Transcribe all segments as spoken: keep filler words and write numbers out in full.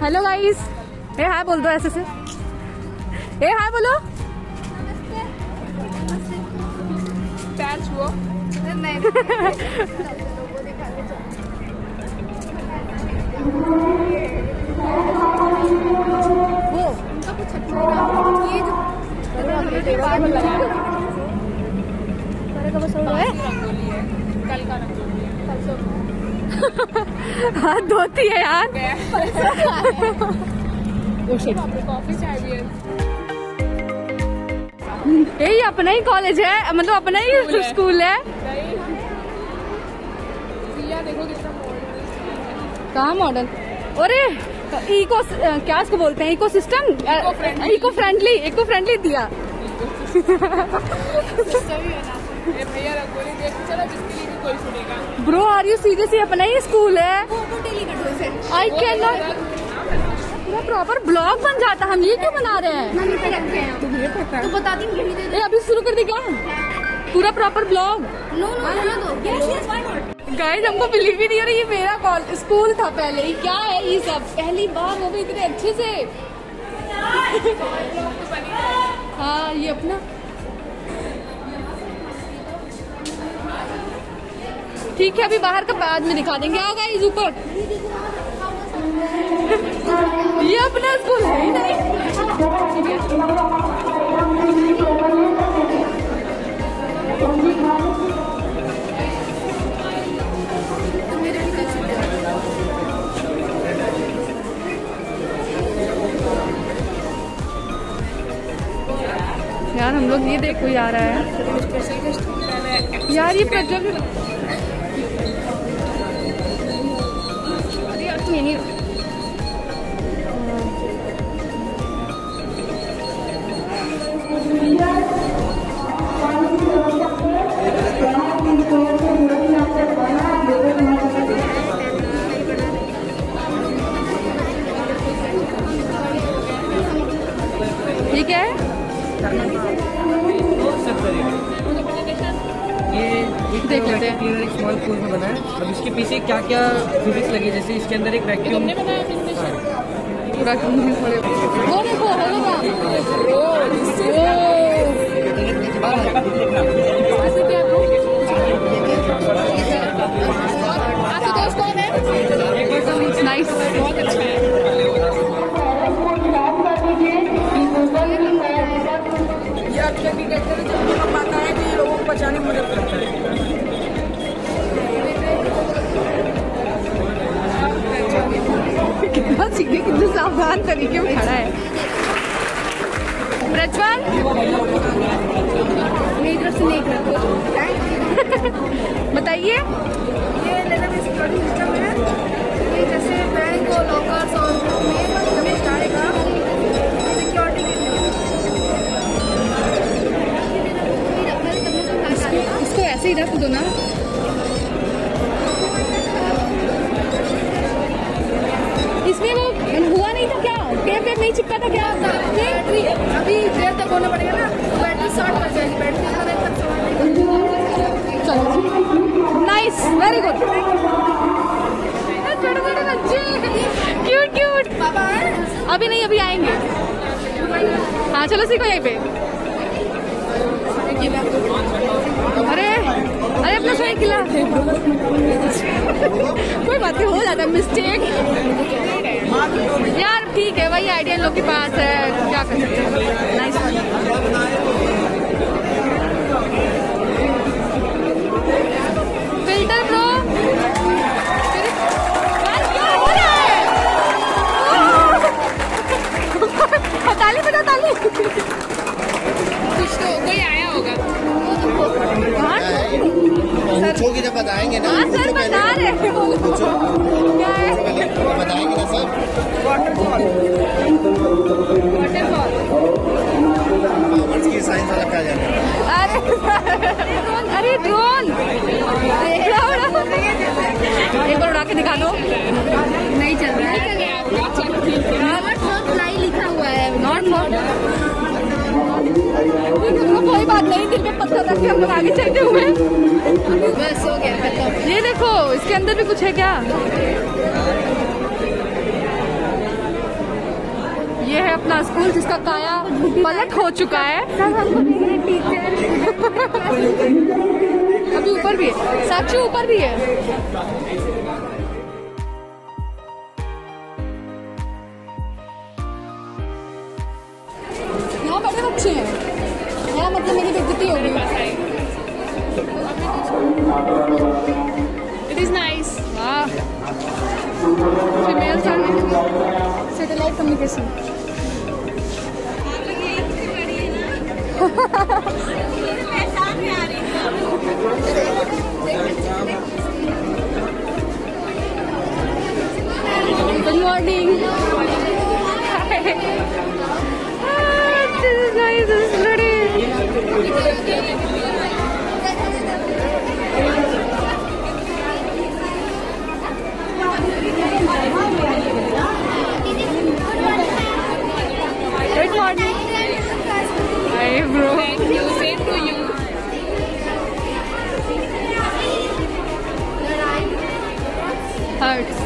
Hello guys, ए हाय बोल दो ऐसे से। ए हाय बोलो। पैर छुओ। वो उनका कुछ अच्छा ये जो रंगोली है, कल का रंगोली है, कल से हाथ धोती है यार। कॉफी चाय भी है। यही अपना ही कॉलेज है, मतलब अपना ही स्कूल है। देखो कितना मॉडर्न। कहाँ मॉडर्न? अरे इको क्या इसको बोलते हैं? Ecosystem, eco friendly, eco friendly दिया। भैया रंगोली देख चलो, जिसके लिए भी कोई सुनेगा। Bro are you serious? अपना ही स्कूल है। I can not. पूरा प्रॉपर ब्लॉग बन जाता, हम ये क्यों बना रहे हैं? तो बता दी अभी शुरू कर दी क्या? पूरा proper blog. No no guys, हमको बिलीव ही नहीं हो रही, ये मेरा कॉलेज स्कूल था पहले ही। क्या है ये सब? पहली बार वो भी इतने अच्छे से। हाँ ये अपना ठीक है, अभी बाहर का बाद में दिखा देंगे। आओ गाइस ऊपर। ये अपना स्कूल है ही नहीं। यार हम लोग ये देख कोई आ रहा है यार, ये प्रज्वल यही ये क्या है? ये एक देख लेते हैं। एक स्मॉल पूल में बना है। अब इसके पीछे क्या क्या फिजिक्स लगी, जैसे इसके अंदर एक वैक्यूम पूरा वो देखो नाइस, बहुत अच्छा है। ये आपके डिटेक्टर जो पता है कि लोगों को बचाने में मदद करता है। कितना सीधे कितने सावधान तरीके में खड़ा है प्रज्वल। मेरी तरफ से नहीं करते। बताइए। ये लेवल सिक्योरिटी सिस्टम है। ये जैसे बैंक और लॉकर्स और में हमें जाएगा सिक्योरिटी के लिए। इसको ऐसे ही रख दो ना। इसमें वो हुआ नहीं था क्या? टेप वेप नहीं चिपका था क्या? अभी देर तक होना पड़ेगा ना, बैटरी शॉर्ट कर जाएगी। बैटरी चलो नाइस, वेरी गुड। छोटे छोटे बच्चे क्यूट क्यूट। पापा अभी नहीं, अभी आएंगे। हाँ चलो सीखो यहीं पे। अरे अरे अपना स्वयं खिला। कोई बात नहीं, हो जाता है मिस्टेक यार। ठीक है, वही आइडिया लोग के पास है, क्या कर सकते हैं। नाइस। फिल्टर ब्रो, क्या हो रहा है? ताली बजा, ताली। कुछ तो कोई आया होगा। पूछोगी जब बताएंगे ना। हाँ सर बता रहे हो। क्या है? बताएंगे ना सर। वाटरफॉल, वाटरफॉल कॉमर्स की साइंस वाला क्या जाना है? अरे अरे ड्रोन एक बार उड़ा के दिखा दो। नहीं चल रहा है। नॉट फॉर फ्लाई लिखा हुआ है, नॉट फॉर। कोई बात नहीं, दिल पे पत्थर रख के हम लोग आगे चलते हुए। बस हो गया खत्म। ये देखो इसके अंदर भी कुछ है क्या? ये है अपना स्कूल जिसका काया पलट हो चुका है। अभी ऊपर भी है, साक्षी ऊपर भी है। यहाँ बैठे बच्चे हैं, यहाँ मतलब मेरी बेइज्जती हो गई। It is nice. वाह, female satellite communication. Good morning. Good morning. Hi, bro. Thank you. Same to you. Hurts.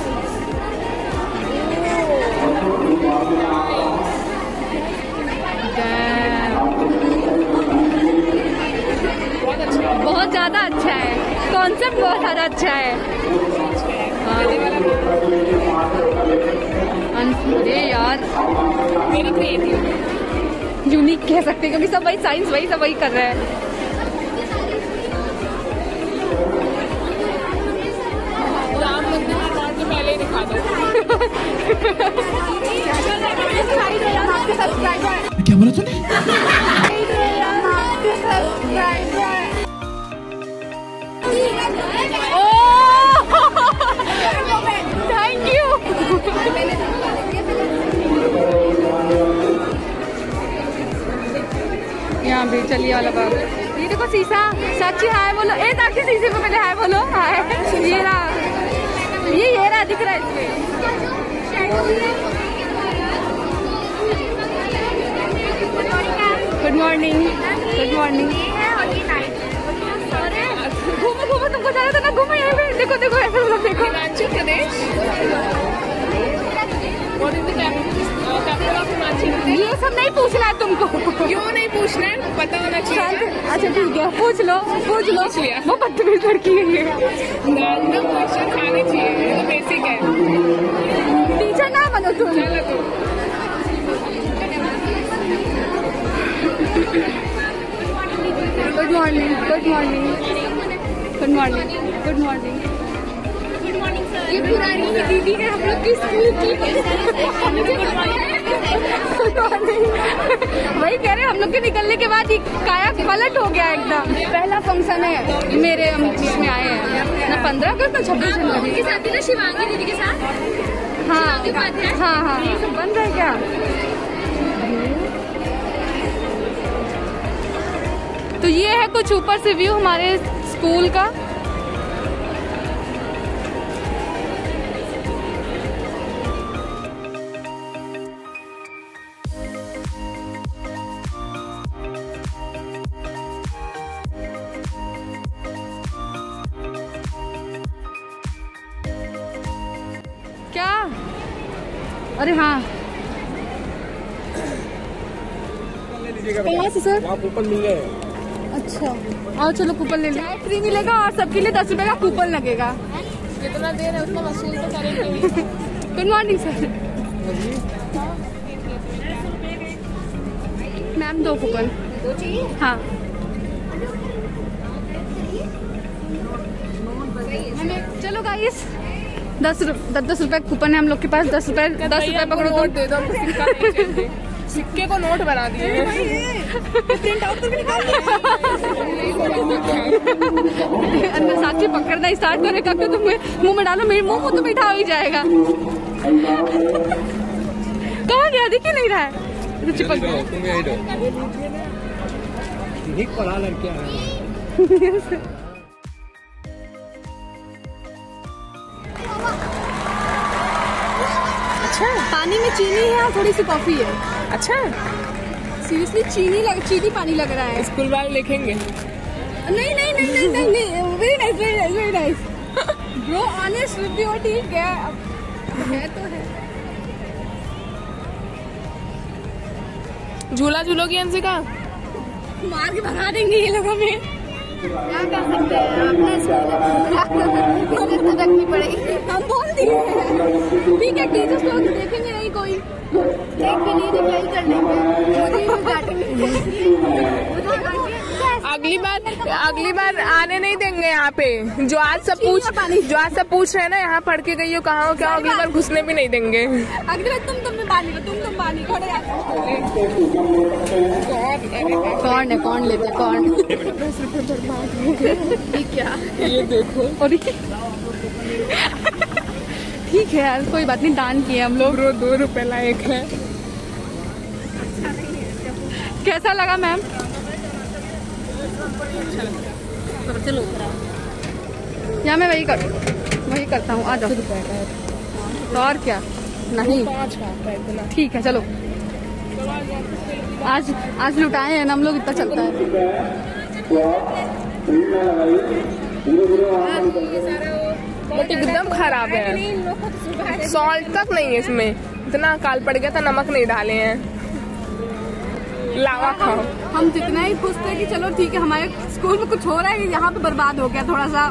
बहुत ज्यादा अच्छा है, कॉन्सेप्ट बहुत ज्यादा अच्छा है। अरे यार मेरी क्रिएटिव यूनिक कह सकते हैं क्योंकि सब वही साइंस वही सब वही कर रहे हैं। राम मंदिर निर्माण से पहले ही दिखा दो। क्या बोला तूने? Thank you. यहाँ भी चलिए वाला बाग। ये देखो शीशा। साक्षी हाय बोलो। ए साक्षी शीशे पे पहले हाय बोलो। हाय। ये रहा, ये ये रहा दिख रहा है इसमें। Good morning. Good morning. घूमो घूमो, तुमको जाना था ना, घूमो यहाँ पे। देखो देखो ऐसे मतलब देखो। हिमाचल प्रदेश। ये सब नहीं पूछना है तुमको। क्यों नहीं पूछना है? पता होना चाहिए। अच्छा ठीक है, पूछ लो पूछ लो। वो बदतमीज लड़की है ये। नॉर्मल क्वेश्चन खाने चाहिए, ये तो बेसिक है। टीचर ना बनो तुम। चलो तुम। Good morning. Good morning. Good morning. Good morning. ये पुरानी ही दीदी है हम लोग की स्कूल की। वही कह रहे हैं, हम लोग के निकलने के बाद ही काया पलट हो गया एकदम। पहला फंक्शन है मेरे इसमें आए हैं ना, पंद्रह अगस्त ना छब्बीस जनवरी के साथ ना, शिवांगी दीदी के साथ। हाँ हाँ हाँ, बन रहा है क्या? तो ये है कुछ ऊपर से व्यू हमारे स्कूल का। क्या? अरे हाँ, कहाँ से सर? वहाँ कूपन मिल गए। अच्छा आओ चलो कूपन ले लें। फ्री मिलेगा और सबके लिए दस रुपए का कूपन लगेगा। जितना देर है उतना वसूल तो करेंगे। Good morning sir. मैम दो कूपन। दो चाहिए? हाँ चलो गाइस, दस दस दस रुपए कूपन है हम लोग के पास। दस रुपए दस रुपए पकड़ो तो दे दो। सिक्का नहीं चाहिए। सिक्के को नोट बना दिए। प्रिंट आउट करके निकाल अंदर साक्षी पकड़ना स्टार्ट करेगा तो तुम मुंह में डालो, मेरे मुंह तो मीठा हो ही जाएगा। कहाँ गया? दिख ही नहीं रहा है। चिपक गया। पढ़ा लड़कियां। अच्छा, पानी में चीनी है और थोड़ी सी कॉफी है। अच्छा, सीरियसली चीनी लग, चीनी पानी लग रहा है। स्कूल वाले लिखेंगे। नहीं नहीं नहीं नहीं नहीं नहीं, very nice very nice very nice bro, honest review. ठीक है, अब है तो है। झूला झूलोगी अंशिका? मार के भगा देंगे ये लोग हमें। क्या कर सकते हैं, अपने स्कूल रखनी पड़ेगी। हम बोल दिए ठीक है, टीचर्स लोग देखेंगे नहीं कोई, देख भी नहीं रिप्लाई कर लेंगे। अगली बार अगली बार आने नहीं देंगे यहाँ पे। जो आज सब पूछ जो आज सब पूछ रहे हैं ना यहाँ पढ़ के गई हो कहाँ हो क्या, अगली बार घुसने भी नहीं देंगे। अगली बार तुम तुम में पानी लो, तुम तुम पानी खड़े कौन है, कौन लेते कौन? क्या ये देखो, और ठीक है यार, कोई बात नहीं, दान किए हम लोग। रो दो रुपए लायक है। कैसा लगा मैम? चलो या मैं वही कर वही करता हूँ, आ जाओ। तो और क्या, नहीं ठीक है चलो, आज आज लुटाए हैं ना हम लोग, इतना चलता है। बट एकदम खराब है, सॉल्ट तक नहीं है इसमें, इतना काल पड़ गया था, नमक नहीं डाले हैं। लावा खाओ। हम जितना ही खुश थे कि चलो ठीक है हमारे स्कूल में कुछ हो रहा है, यहाँ पे बर्बाद हो गया थोड़ा सा।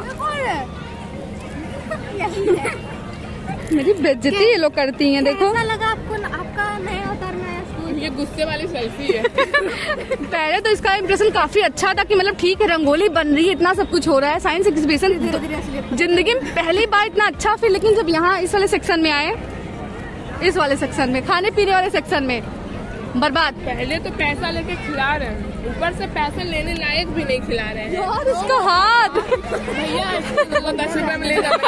मेरी बेइज्जती ये लोग करती हैं, देखो। कैसा लगा आपको, आपका नया उतरना है स्कूल? ये गुस्से वाली सेल्फी है। पहले तो इसका इम्प्रेशन काफी अच्छा था कि मतलब ठीक है रंगोली बन रही है, इतना सब कुछ हो रहा है, साइंस एग्जीबिशन। जिंदगी में पहली बार इतना अच्छा फिर, लेकिन जब यहाँ इस वाले सेक्शन में आए, इस वाले सेक्शन में, खाने पीने वाले सेक्शन में, बर्बाद। पहले तो पैसा लेके खिला रहे हैं, ऊपर से पैसे लेने लायक भी नहीं खिला रहे हैं। यार इसका हाथ भैया दस रुपए में ले जाते।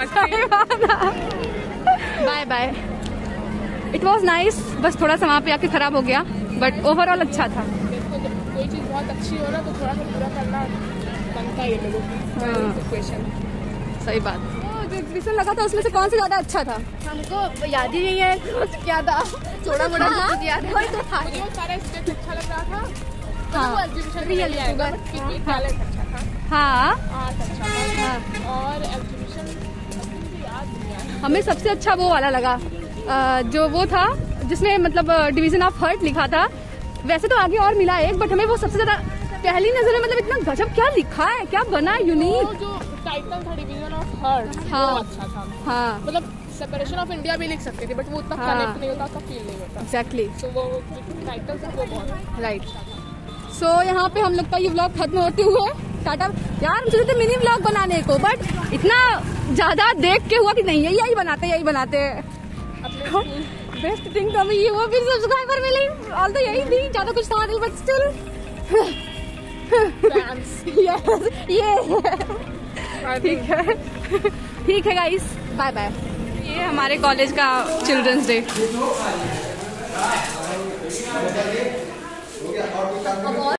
Bye bye, it was nice. बस थोड़ा सा वहाँ पे आके खराब हो गया, बट ओवरऑल अच्छा था। देखो जब कोई चीज बहुत अच्छी हो ना तो थोड़ा सा पूरा करना बनता है ये लोगों की। क्वेश्चन सही बात। जो एग्जीबिशन लगा था उसमें से कौन सा ज्यादा अच्छा था? हमको याद ही नहीं है क्या था, थोड़ा मोड़ा कुछ याद है। मुझे वो सारा स्टेज अच्छा लग रहा था। हाँ वो एग्जीबिशन में नहीं आएगा, बट फिर भी टैलेंट अच्छा था, हाँ, आर्ट अच्छा था, और एग्जीबिशन याद नहीं है। हमें सबसे अच्छा वो वाला लगा, अ, जो वो था जिसमें मतलब डिवीजन ऑफ हर्ट लिखा था। वैसे तो आगे और मिला एक, बट हमें वो सबसे ज्यादा पहली नजर में मतलब इतना गजब क्या लिखा है, क्या बना, यूनिक। वो जो टाइटल था डिवीजन ऑफ हर्ट, हाँ। वो अच्छा था। हाँ मतलब सेपरेशन ऑफ इंडिया भी लिख सकती थी, बट वो उतना हाँ। कनेक्ट नहीं होता, उसका फील नहीं होता। एग्जैक्टली, तो वो टाइटल था वो बहुत राइट। सो यहाँ पे हम लोग का ये व्लॉग खत्म होते हुए टाटा। यार हम सोचे थे मिनी व्लॉग बनाने को, बट इतना ज्यादा देख के हुआ कि नहीं है यही बनाते यही बनाते बेस्ट थिंग तो हमें ये हुआ, फिर सब्सक्राइबर मिले, ऑल तो यही थी, ज्यादा कुछ था नहीं, बट स्टिल ये ठीक है ठीक है गाइस, बाय बाय। ये हमारे कॉलेज का चिल्ड्रंस डे।